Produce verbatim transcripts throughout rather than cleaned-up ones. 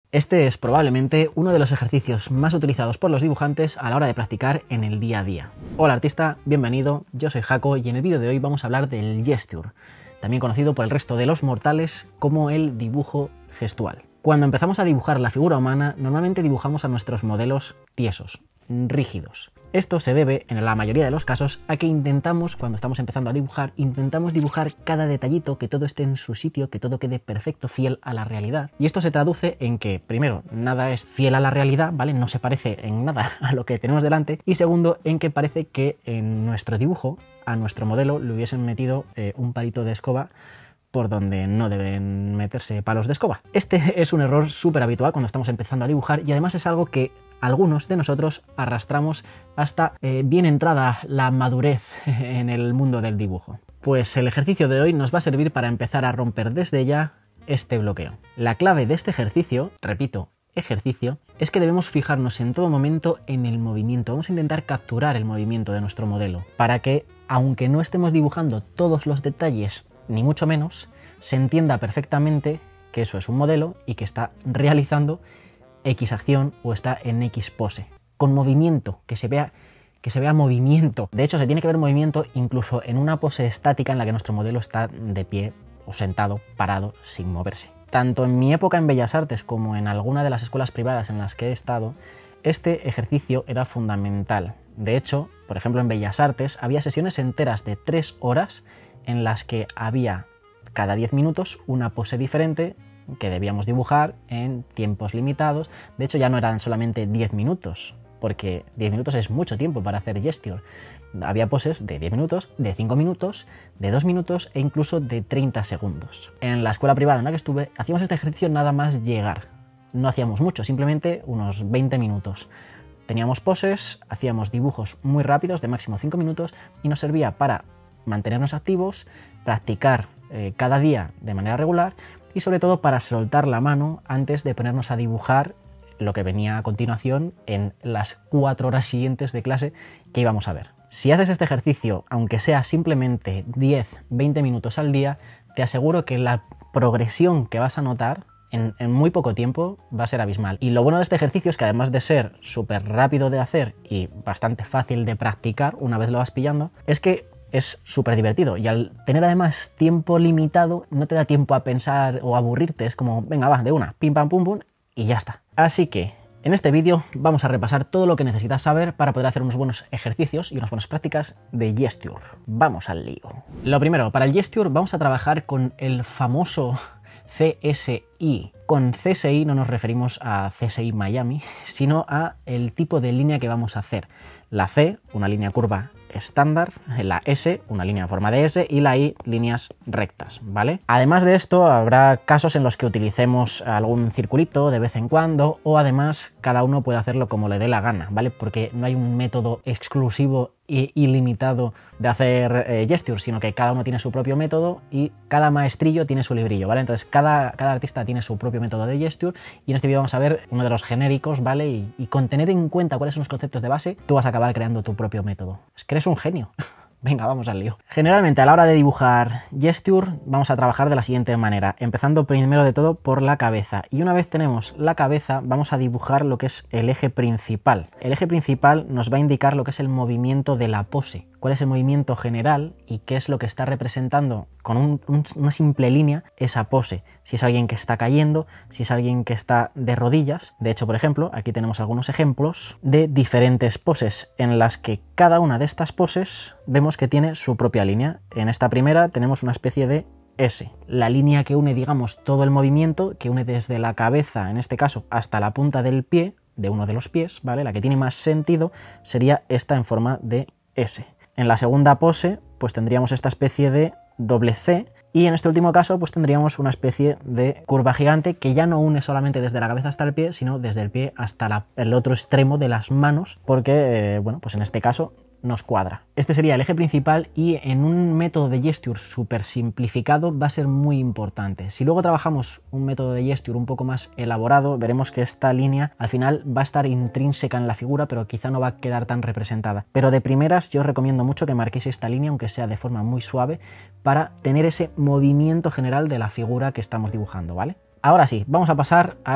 Este es probablemente uno de los ejercicios más utilizados por los dibujantes a la hora de practicar en el día a día. Hola artista, bienvenido, yo soy Jaco y en el vídeo de hoy vamos a hablar del gesture, también conocido por el resto de los mortales como el dibujo gestual. Cuando empezamos a dibujar la figura humana, normalmente dibujamos a nuestros modelos tiesos, rígidos. Esto se debe, en la mayoría de los casos, a que intentamos, cuando estamos empezando a dibujar, intentamos dibujar cada detallito, que todo esté en su sitio, que todo quede perfecto, fiel a la realidad. Y esto se traduce en que, primero, nada es fiel a la realidad, ¿vale? No se parece en nada a lo que tenemos delante. Y segundo, en que parece que en nuestro dibujo, a nuestro modelo, le hubiesen metido eh, un palito de escoba por donde no deben meterse palos de escoba. Este es un error súper habitual cuando estamos empezando a dibujar y además es algo que algunos de nosotros arrastramos hasta eh, bien entrada la madurez en el mundo del dibujo. Pues el ejercicio de hoy nos va a servir para empezar a romper desde ya este bloqueo. La clave de este ejercicio, repito, ejercicio, es que debemos fijarnos en todo momento en el movimiento. Vamos a intentar capturar el movimiento de nuestro modelo para que, aunque no estemos dibujando todos los detalles ni mucho menos, se entienda perfectamente que eso es un modelo y que está realizando X acción o está en X pose. Con movimiento, que se vea, que se vea movimiento. De hecho, se tiene que ver movimiento incluso en una pose estática en la que nuestro modelo está de pie o sentado, parado, sin moverse. Tanto en mi época en Bellas Artes como en alguna de las escuelas privadas en las que he estado, este ejercicio era fundamental. De hecho, por ejemplo, en Bellas Artes había sesiones enteras de tres horas en las que había cada diez minutos una pose diferente que debíamos dibujar en tiempos limitados. De hecho, ya no eran solamente diez minutos, porque diez minutos es mucho tiempo para hacer gesture. Había poses de diez minutos, de cinco minutos, de dos minutos e incluso de treinta segundos. En la escuela privada en la que estuve, hacíamos este ejercicio nada más llegar. No hacíamos mucho, simplemente unos veinte minutos. Teníamos poses, hacíamos dibujos muy rápidos de máximo cinco minutos y nos servía para mantenernos activos, practicar eh, cada día de manera regular y sobre todo para soltar la mano antes de ponernos a dibujar lo que venía a continuación en las cuatro horas siguientes de clase que íbamos a ver. Si haces este ejercicio, aunque sea simplemente diez a veinte minutos al día, te aseguro que la progresión que vas a notar en, en muy poco tiempo va a ser abismal. Y lo bueno de este ejercicio es que además de ser súper rápido de hacer y bastante fácil de practicar una vez lo vas pillando, es que es súper divertido y al tener además tiempo limitado no te da tiempo a pensar o aburrirte, es como venga va, de una, pim pam pum pum y ya está. Así que en este vídeo vamos a repasar todo lo que necesitas saber para poder hacer unos buenos ejercicios y unas buenas prácticas de gesture. Vamos al lío. Lo primero, para el gesture vamos a trabajar con el famoso C S I. Con C S I no nos referimos a C S I Miami, sino a el tipo de línea que vamos a hacer. La C, una línea curva estándar, la S, una línea en forma de S y la I, líneas rectas, ¿vale? Además de esto, habrá casos en los que utilicemos algún circulito de vez en cuando o además cada uno puede hacerlo como le dé la gana, ¿vale? Porque no hay un método exclusivo e ilimitado de hacer eh, gesture, sino que cada uno tiene su propio método y cada maestrillo tiene su librillo, ¿vale? Entonces cada, cada artista tiene su propio método de gesture y en este vídeo vamos a ver uno de los genéricos, ¿vale? Y, y con tener en cuenta cuáles son los conceptos de base, tú vas a acabar creando tu propio método. Es que eres un genio. Venga, vamos al lío. Generalmente a la hora de dibujar gesture vamos a trabajar de la siguiente manera, empezando primero de todo por la cabeza. Y una vez tenemos la cabeza vamos a dibujar lo que es el eje principal. El eje principal nos va a indicar lo que es el movimiento de la pose, cuál es el movimiento general y qué es lo que está representando con un, un, una simple línea esa pose. Si es alguien que está cayendo, si es alguien que está de rodillas. De hecho, por ejemplo, aquí tenemos algunos ejemplos de diferentes poses en las que cada una de estas poses vemos que tiene su propia línea. En esta primera tenemos una especie de S, la línea que une, digamos, todo el movimiento, que une desde la cabeza, en este caso, hasta la punta del pie, de uno de los pies, ¿vale? La que tiene más sentido sería esta en forma de S. En la segunda pose, pues tendríamos esta especie de doble C y en este último caso, pues tendríamos una especie de curva gigante que ya no une solamente desde la cabeza hasta el pie, sino desde el pie hasta la, el otro extremo de las manos, porque, eh, bueno, pues en este caso nos cuadra. Este sería el eje principal y en un método de gesture súper simplificado va a ser muy importante. Si luego trabajamos un método de gesture un poco más elaborado, veremos que esta línea al final va a estar intrínseca en la figura, pero quizá no va a quedar tan representada. Pero de primeras yo os recomiendo mucho que marquéis esta línea, aunque sea de forma muy suave, para tener ese movimiento general de la figura que estamos dibujando, ¿vale? Ahora sí, vamos a pasar al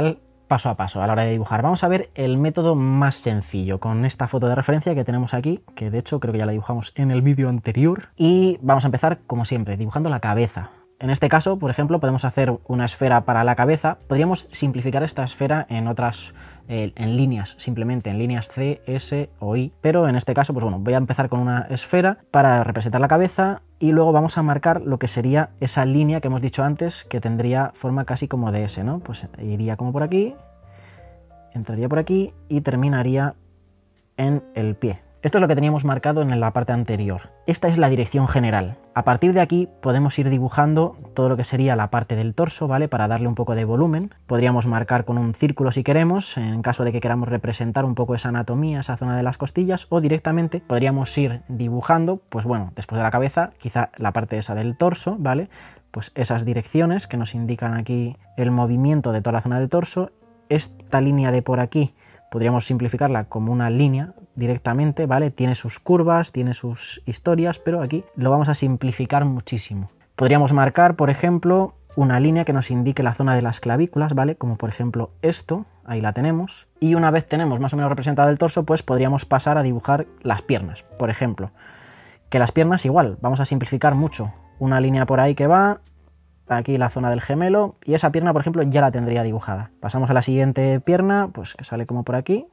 paso a paso a la hora de dibujar. Vamos a ver el método más sencillo con esta foto de referencia que tenemos aquí, que de hecho creo que ya la dibujamos en el vídeo anterior. Y vamos a empezar, como siempre, dibujando la cabeza. En este caso, por ejemplo, podemos hacer una esfera para la cabeza. Podríamos simplificar esta esfera en otras, eh, en líneas, simplemente en líneas C, S o I. Pero en este caso, pues bueno, voy a empezar con una esfera para representar la cabeza y luego vamos a marcar lo que sería esa línea que hemos dicho antes, que tendría forma casi como de S, ¿no? Pues iría como por aquí, entraría por aquí y terminaría en el pie. Esto es lo que teníamos marcado en la parte anterior. Esta es la dirección general. A partir de aquí podemos ir dibujando todo lo que sería la parte del torso, ¿vale? Para darle un poco de volumen. Podríamos marcar con un círculo si queremos, en caso de que queramos representar un poco esa anatomía, esa zona de las costillas, o directamente podríamos ir dibujando, pues bueno, después de la cabeza, quizá la parte esa del torso, ¿vale? Pues esas direcciones que nos indican aquí el movimiento de toda la zona del torso. Esta línea de por aquí podríamos simplificarla como una línea directamente, ¿vale? Tiene sus curvas, tiene sus historias, pero aquí lo vamos a simplificar muchísimo. Podríamos marcar, por ejemplo, una línea que nos indique la zona de las clavículas, ¿vale? Como por ejemplo esto, ahí la tenemos. Y una vez tenemos más o menos representado el torso, pues podríamos pasar a dibujar las piernas, por ejemplo. Que las piernas igual, vamos a simplificar mucho. Una línea por ahí que va, aquí la zona del gemelo, y esa pierna, por ejemplo, ya la tendría dibujada. Pasamos a la siguiente pierna, pues que sale como por aquí.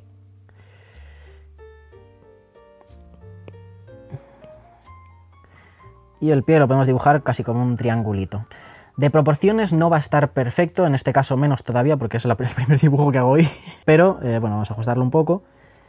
Y el pie lo podemos dibujar casi como un triangulito. De proporciones no va a estar perfecto, en este caso menos todavía, porque es el primer dibujo que hago hoy, pero eh, bueno, vamos a ajustarlo un poco.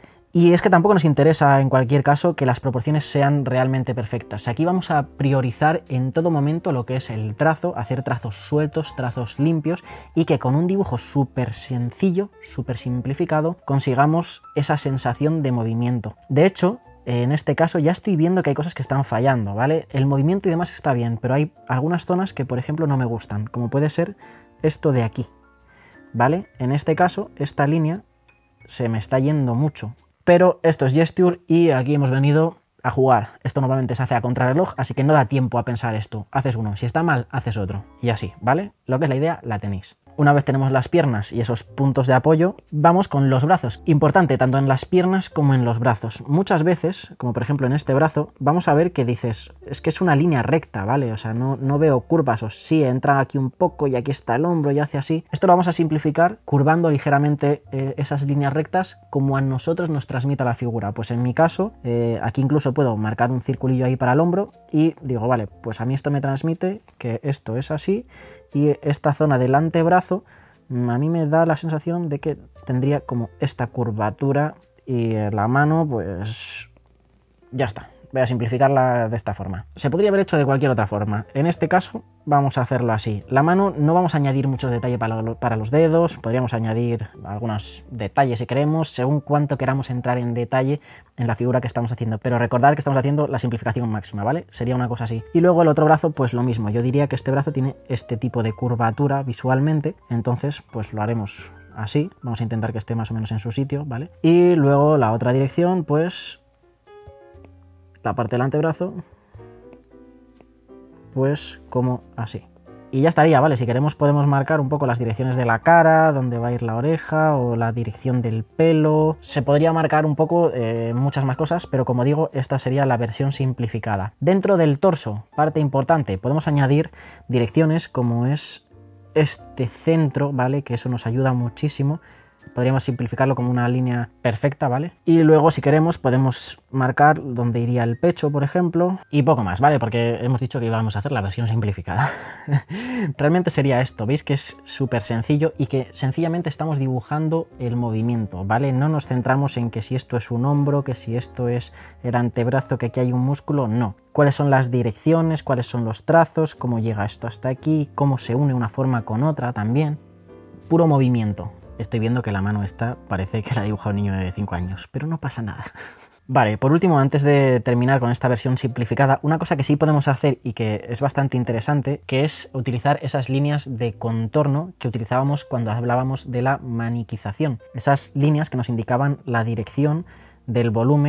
Y es que tampoco nos interesa en cualquier caso que las proporciones sean realmente perfectas. Aquí vamos a priorizar en todo momento lo que es el trazo, hacer trazos sueltos, trazos limpios, y que con un dibujo súper sencillo, súper simplificado, consigamos esa sensación de movimiento. De hecho, en este caso ya estoy viendo que hay cosas que están fallando, ¿vale? El movimiento y demás está bien, pero hay algunas zonas que, por ejemplo, no me gustan, como puede ser esto de aquí, ¿vale? En este caso, esta línea se me está yendo mucho. Pero esto es Gesture y aquí hemos venido a jugar. Esto normalmente se hace a contrarreloj, así que no da tiempo a pensar esto. Haces uno, si está mal, haces otro. Y así, ¿vale? Lo que es la idea, la tenéis. Una vez tenemos las piernas y esos puntos de apoyo, vamos con los brazos. Importante tanto en las piernas como en los brazos. Muchas veces, como por ejemplo en este brazo, vamos a ver que dices, es que es una línea recta, ¿vale? O sea, no, no veo curvas, o sí, entra aquí un poco y aquí está el hombro y hace así. Esto lo vamos a simplificar curvando ligeramente eh, esas líneas rectas como a nosotros nos transmita la figura. Pues en mi caso, eh, aquí incluso puedo marcar un circulillo ahí para el hombro y digo, vale, pues a mí esto me transmite que esto es así y esta zona del antebrazo a mí me da la sensación de que tendría como esta curvatura y la mano pues ya está. Voy a simplificarla de esta forma. Se podría haber hecho de cualquier otra forma. En este caso vamos a hacerlo así. La mano no vamos a añadir mucho detalle para, para los dedos. Podríamos añadir algunos detalles si queremos, según cuánto queramos entrar en detalle en la figura que estamos haciendo. Pero recordad que estamos haciendo la simplificación máxima, ¿vale? Sería una cosa así. Y luego el otro brazo, pues lo mismo. Yo diría que este brazo tiene este tipo de curvatura visualmente. Entonces, pues lo haremos así. Vamos a intentar que esté más o menos en su sitio, ¿vale? Y luego la otra dirección, pues la parte del antebrazo, pues como así. Y ya estaría, ¿vale? Si queremos podemos marcar un poco las direcciones de la cara, dónde va a ir la oreja o la dirección del pelo. Se podría marcar un poco eh, muchas más cosas, pero como digo, esta sería la versión simplificada. Dentro del torso, parte importante, podemos añadir direcciones como es este centro, ¿vale? Que eso nos ayuda muchísimo. Podríamos simplificarlo como una línea perfecta, ¿vale? Y luego, si queremos, podemos marcar dónde iría el pecho, por ejemplo, y poco más, ¿vale? Porque hemos dicho que íbamos a hacer la versión simplificada. Realmente sería esto, veis que es súper sencillo y que sencillamente estamos dibujando el movimiento, ¿vale? No nos centramos en que si esto es un hombro, que si esto es el antebrazo, que aquí hay un músculo, no. Cuáles son las direcciones, cuáles son los trazos, cómo llega esto hasta aquí, cómo se une una forma con otra también. Puro movimiento. Estoy viendo que la mano esta parece que la ha dibujado un niño de cinco años, pero no pasa nada. Vale, por último, antes de terminar con esta versión simplificada, una cosa que sí podemos hacer y que es bastante interesante, que es utilizar esas líneas de contorno que utilizábamos cuando hablábamos de la maniquización. Esas líneas que nos indicaban la dirección del volumen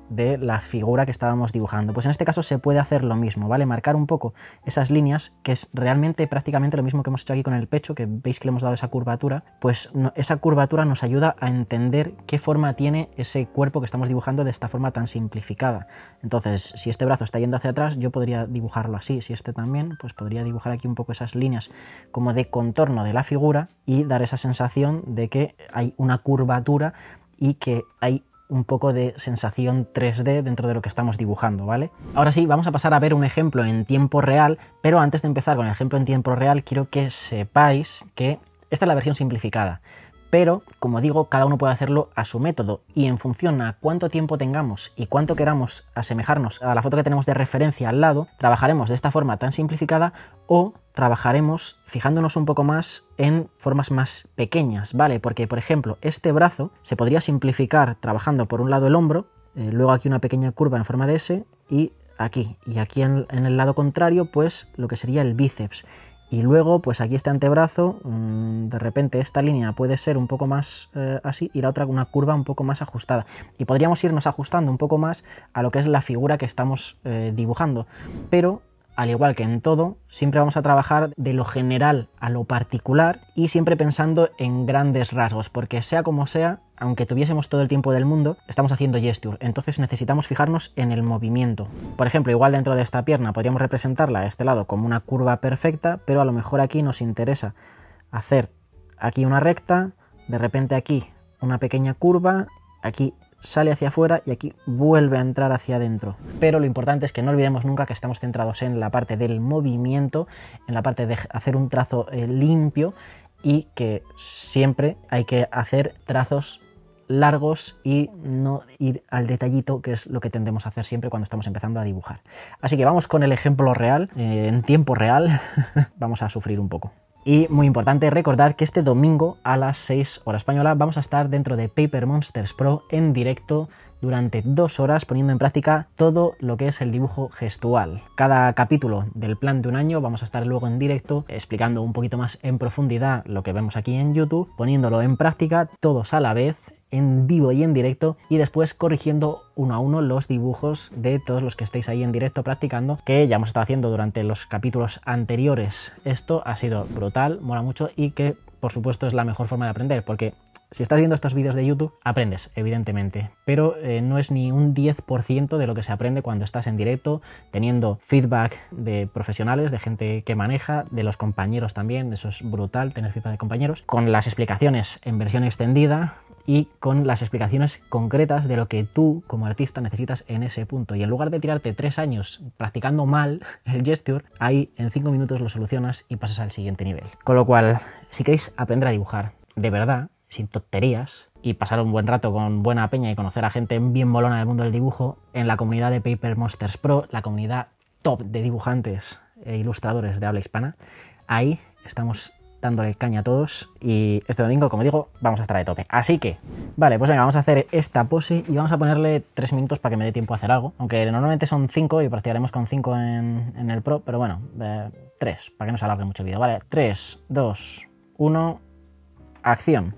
de la figura que estábamos dibujando. Pues en este caso se puede hacer lo mismo, ¿vale? Marcar un poco esas líneas, que es realmente prácticamente lo mismo que hemos hecho aquí con el pecho, que veis que le hemos dado esa curvatura, pues no, esa curvatura nos ayuda a entender qué forma tiene ese cuerpo que estamos dibujando de esta forma tan simplificada. Entonces, si este brazo está yendo hacia atrás, yo podría dibujarlo así. Si este también, pues podría dibujar aquí un poco esas líneas como de contorno de la figura y dar esa sensación de que hay una curvatura y que hay un poco de sensación tres D dentro de lo que estamos dibujando, ¿vale? Ahora sí, vamos a pasar a ver un ejemplo en tiempo real, pero antes de empezar con el ejemplo en tiempo real, quiero que sepáis que esta es la versión simplificada. Pero, como digo, cada uno puede hacerlo a su método y en función a cuánto tiempo tengamos y cuánto queramos asemejarnos a la foto que tenemos de referencia al lado, trabajaremos de esta forma tan simplificada o trabajaremos fijándonos un poco más en formas más pequeñas, ¿vale? Porque, por ejemplo, este brazo se podría simplificar trabajando por un lado el hombro, eh, luego aquí una pequeña curva en forma de S y aquí. Y aquí en, en el lado contrario, pues lo que sería el bíceps. Y luego, pues aquí este antebrazo, de repente esta línea puede ser un poco más eh, así y la otra una curva un poco más ajustada. Y podríamos irnos ajustando un poco más a lo que es la figura que estamos eh, dibujando. Pero, al igual que en todo, siempre vamos a trabajar de lo general a lo particular y siempre pensando en grandes rasgos, porque sea como sea, aunque tuviésemos todo el tiempo del mundo, estamos haciendo gesture, entonces necesitamos fijarnos en el movimiento. Por ejemplo, igual dentro de esta pierna podríamos representarla a este lado como una curva perfecta, pero a lo mejor aquí nos interesa hacer aquí una recta, de repente aquí una pequeña curva, aquí sale hacia afuera y aquí vuelve a entrar hacia adentro. Pero lo importante es que no olvidemos nunca que estamos centrados en la parte del movimiento, en la parte de hacer un trazo eh, limpio y que siempre hay que hacer trazos largos y no ir al detallito, que es lo que tendemos a hacer siempre cuando estamos empezando a dibujar. Así que vamos con el ejemplo real, eh, en tiempo real. Vamos a sufrir un poco. Y muy importante, recordad que este domingo a las seis hora española vamos a estar dentro de Paper Monsters Pro en directo durante dos horas poniendo en práctica todo lo que es el dibujo gestual. Cada capítulo del plan de un año vamos a estar luego en directo explicando un poquito más en profundidad lo que vemos aquí en YouTube, poniéndolo en práctica todos a la vez, en vivo y en directo, y después corrigiendo uno a uno los dibujos de todos los que estéis ahí en directo practicando, que ya hemos estado haciendo durante los capítulos anteriores. Esto ha sido brutal, mola mucho y que por supuesto es la mejor forma de aprender, porque si estás viendo estos vídeos de YouTube, aprendes, evidentemente, pero eh, no es ni un diez por ciento de lo que se aprende cuando estás en directo, teniendo feedback de profesionales, de gente que maneja, de los compañeros también. Eso es brutal, tener feedback de compañeros, con las explicaciones en versión extendida y con las explicaciones concretas de lo que tú como artista necesitas en ese punto. Y en lugar de tirarte tres años practicando mal el gesture, ahí en cinco minutos lo solucionas y pasas al siguiente nivel. Con lo cual, si queréis aprender a dibujar de verdad, sin tonterías, y pasar un buen rato con buena peña y conocer a gente bien molona del mundo del dibujo, en la comunidad de Paper Monsters Pro, la comunidad top de dibujantes e ilustradores de habla hispana, ahí estamos dándole caña a todos y este domingo, como digo, vamos a estar de tope. Así que, vale, pues venga, vamos a hacer esta pose y vamos a ponerle tres minutos para que me dé tiempo a hacer algo, aunque normalmente son cinco y practicaremos con cinco en, en el Pro, pero bueno, eh, tres, para que no se alargue mucho el vídeo, ¿vale? tres, dos, uno, acción.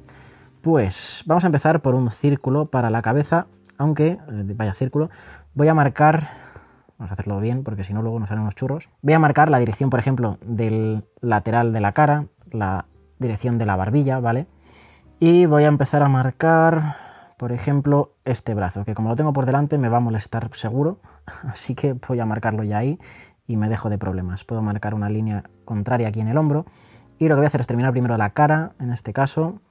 Pues vamos a empezar por un círculo para la cabeza, aunque, eh, vaya círculo, voy a marcar, vamos a hacerlo bien porque si no luego nos salen unos churros, voy a marcar la dirección, por ejemplo, del lateral de la cara, la dirección de la barbilla, ¿vale? Y voy a empezar a marcar, por ejemplo, este brazo, que como lo tengo por delante me va a molestar seguro, así que voy a marcarlo ya ahí y me dejo de problemas. Puedo marcar una línea contraria aquí en el hombro y lo que voy a hacer es terminar primero la cara, en este caso.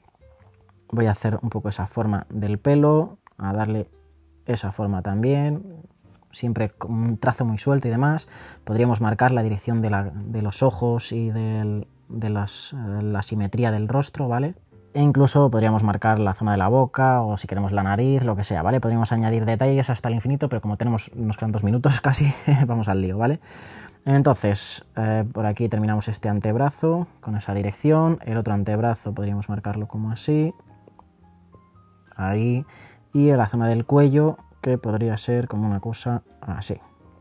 Voy a hacer un poco esa forma del pelo, a darle esa forma también, siempre con un trazo muy suelto y demás. Podríamos marcar la dirección de, la, de los ojos y del, de las, la simetría del rostro, ¿vale? E incluso podríamos marcar la zona de la boca o si queremos la nariz, lo que sea, ¿vale? Podríamos añadir detalles hasta el infinito, pero como tenemos unos cuantos minutos casi, vamos al lío, ¿vale? Entonces, eh, por aquí terminamos este antebrazo con esa dirección. El otro antebrazo podríamos marcarlo como así. Ahí, y en la zona del cuello, que podría ser como una cosa así.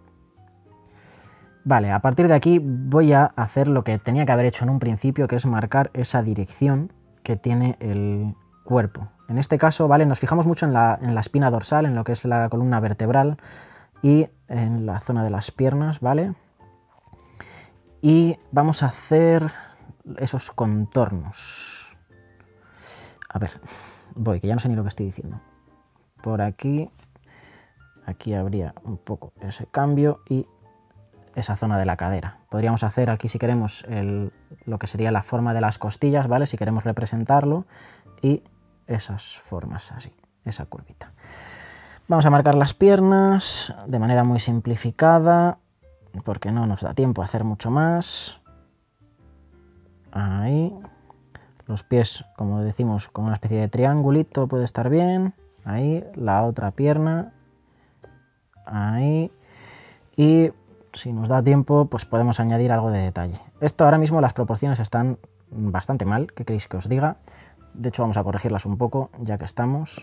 Vale, a partir de aquí voy a hacer lo que tenía que haber hecho en un principio, que es marcar esa dirección que tiene el cuerpo. En este caso, ¿vale? Nos fijamos mucho en la, en la espina dorsal, en lo que es la columna vertebral y en la zona de las piernas, ¿vale? Y vamos a hacer esos contornos. A ver, voy, que ya no sé ni lo que estoy diciendo. Por aquí, aquí habría un poco ese cambio y esa zona de la cadera. Podríamos hacer aquí, si queremos, el, lo que sería la forma de las costillas, ¿vale? Si queremos representarlo, y esas formas así, esa curvita. Vamos a marcar las piernas de manera muy simplificada, porque no nos da tiempo a hacer mucho más. Ahí. Los pies, como decimos, con una especie de triangulito puede estar bien. Ahí, la otra pierna. Ahí. Y si nos da tiempo, pues podemos añadir algo de detalle. Esto ahora mismo las proporciones están bastante mal, ¿qué queréis que os diga? De hecho vamos a corregirlas un poco, ya que estamos.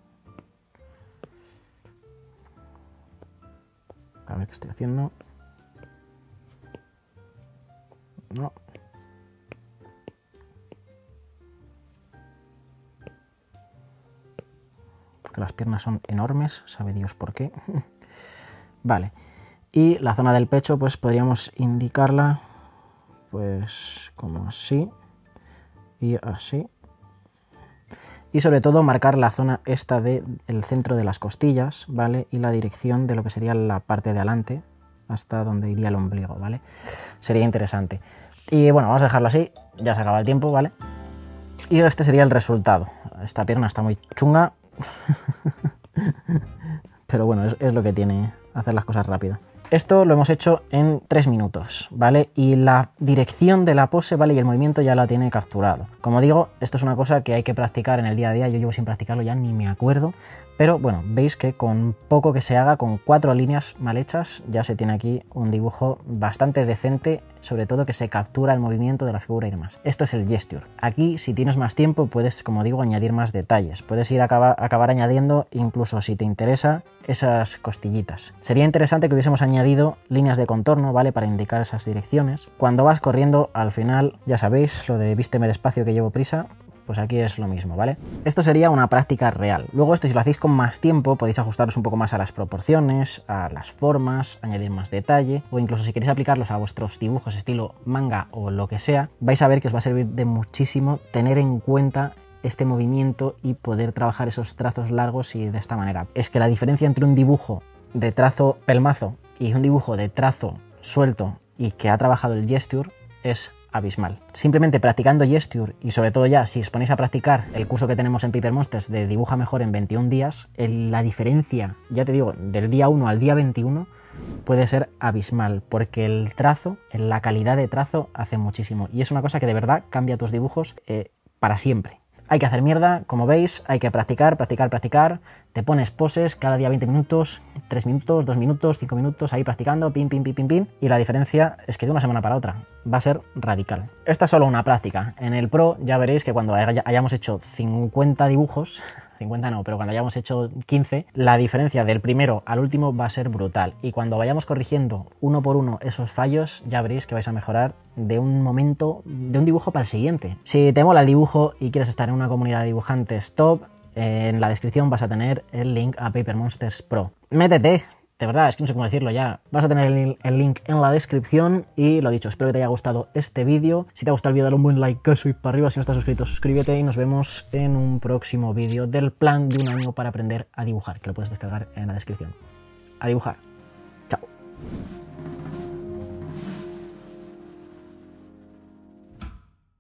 A ver qué estoy haciendo. No. Porque las piernas son enormes, sabe Dios por qué. Vale. Y la zona del pecho, pues podríamos indicarla, pues como así y así. Y sobre todo marcar la zona esta del centro de las costillas, ¿vale? Y la dirección de lo que sería la parte de adelante, hasta donde iría el ombligo, ¿vale? Sería interesante. Y bueno, vamos a dejarlo así, ya se acaba el tiempo, ¿vale? Y este sería el resultado. Esta pierna está muy chunga, pero bueno, es, es lo que tiene hacer las cosas rápido. Esto lo hemos hecho en tres minutos, ¿vale? Y la dirección de la pose, ¿vale? Y el movimiento ya la tiene capturado. Como digo, esto es una cosa que hay que practicar en el día a día. Yo llevo sin practicarlo ya, ni me acuerdo. Pero bueno, veis que con poco que se haga, con cuatro líneas mal hechas, ya se tiene aquí un dibujo bastante decente, sobre todo que se captura el movimiento de la figura y demás. Esto es el gesture. Aquí, si tienes más tiempo, puedes, como digo, añadir más detalles. Puedes ir a acabar, acabar añadiendo, incluso si te interesa, esas costillitas. Sería interesante que hubiésemos añadido líneas de contorno, ¿vale? Para indicar esas direcciones. Cuando vas corriendo, al final, ya sabéis, lo de vísteme despacio que llevo prisa, pues aquí es lo mismo, ¿vale? Esto sería una práctica real. Luego esto, si lo hacéis con más tiempo, podéis ajustaros un poco más a las proporciones, a las formas, añadir más detalle, o incluso si queréis aplicarlos a vuestros dibujos estilo manga o lo que sea, vais a ver que os va a servir de muchísimo tener en cuenta este movimiento y poder trabajar esos trazos largos y de esta manera. Es que la diferencia entre un dibujo de trazo pelmazo y un dibujo de trazo suelto y que ha trabajado el gesture es abismal. Simplemente practicando gesture, y sobre todo ya si os ponéis a practicar el curso que tenemos en Paper Monsters de dibuja mejor en veintiún días, el, la diferencia, ya te digo, del día uno al día veintiuno puede ser abismal, porque el trazo, la calidad de trazo hace muchísimo, y es una cosa que de verdad cambia tus dibujos eh, para siempre. Hay que hacer mierda, como veis, hay que practicar, practicar, practicar. Te pones poses cada día veinte minutos, tres minutos, dos minutos, cinco minutos, ahí practicando, pin, pin, pin, pin, pin. Y la diferencia es que de una semana para otra va a ser radical. Esta es solo una práctica. En el Pro ya veréis que cuando hayamos hecho cincuenta dibujos, cincuenta no, pero cuando hayamos hecho quince, la diferencia del primero al último va a ser brutal. Y cuando vayamos corrigiendo uno por uno esos fallos, ya veréis que vais a mejorar de un momento, de un dibujo para el siguiente. Si te mola el dibujo y quieres estar en una comunidad de dibujantes top, eh, en la descripción vas a tener el link a Paper Monsters Pro. Métete, de verdad, es que no sé cómo decirlo ya. Vas a tener el, el link en la descripción y lo dicho, espero que te haya gustado este vídeo. Si te ha gustado el vídeo, dale un buen like, y para arriba. Si no estás suscrito, suscríbete y nos vemos en un próximo vídeo del plan de un año para aprender a dibujar, que lo puedes descargar en la descripción. A dibujar. Chao.